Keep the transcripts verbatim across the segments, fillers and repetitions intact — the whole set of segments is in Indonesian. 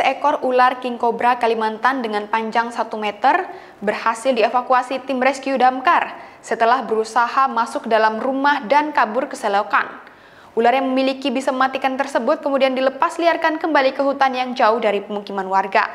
seekor ular king cobra Kalimantan dengan panjang satu meter berhasil dievakuasi tim rescue damkar setelah berusaha masuk dalam rumah dan kabur ke selokan. Ular yang memiliki bisa mematikan tersebut kemudian dilepas liarkan kembali ke hutan yang jauh dari pemukiman warga.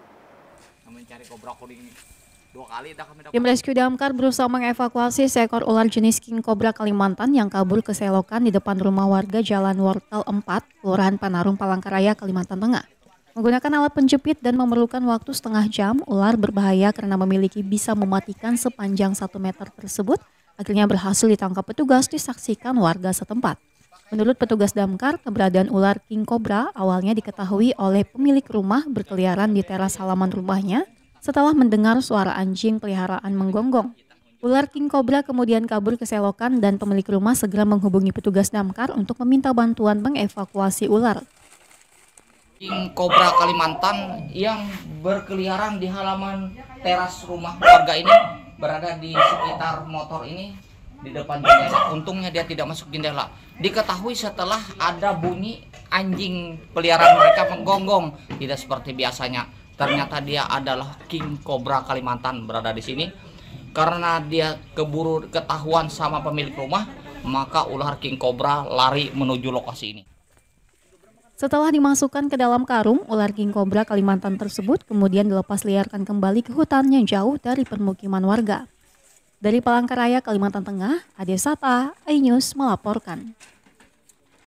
Tim rescue damkar berusaha mengevakuasi seekor ular jenis king cobra Kalimantan yang kabur ke selokan di depan rumah warga Jalan Wortel empat, Kelurahan Panarung, Palangkaraya, Kalimantan Tengah. Menggunakan alat penjepit dan memerlukan waktu setengah jam, ular berbahaya karena memiliki bisa mematikan sepanjang satu meter tersebut akhirnya berhasil ditangkap petugas disaksikan warga setempat. Menurut petugas damkar, keberadaan ular king cobra awalnya diketahui oleh pemilik rumah berkeliaran di teras halaman rumahnya setelah mendengar suara anjing peliharaan menggonggong. Ular king cobra kemudian kabur ke selokan dan pemilik rumah segera menghubungi petugas damkar untuk meminta bantuan mengevakuasi ular. King cobra Kalimantan yang berkeliaran di halaman teras rumah warga ini berada di sekitar motor ini di depan jendela. Untungnya dia tidak masuk jendela. Diketahui setelah ada bunyi anjing peliharaan mereka menggonggong, tidak seperti biasanya. Ternyata dia adalah king cobra Kalimantan berada di sini. Karena dia keburu ketahuan sama pemilik rumah, maka ular king cobra lari menuju lokasi ini. Setelah dimasukkan ke dalam karung, ular king cobra Kalimantan tersebut kemudian dilepas liarkan kembali ke hutan yang jauh dari permukiman warga. Dari Palangkaraya, Kalimantan Tengah, Ade Sata, iNews melaporkan.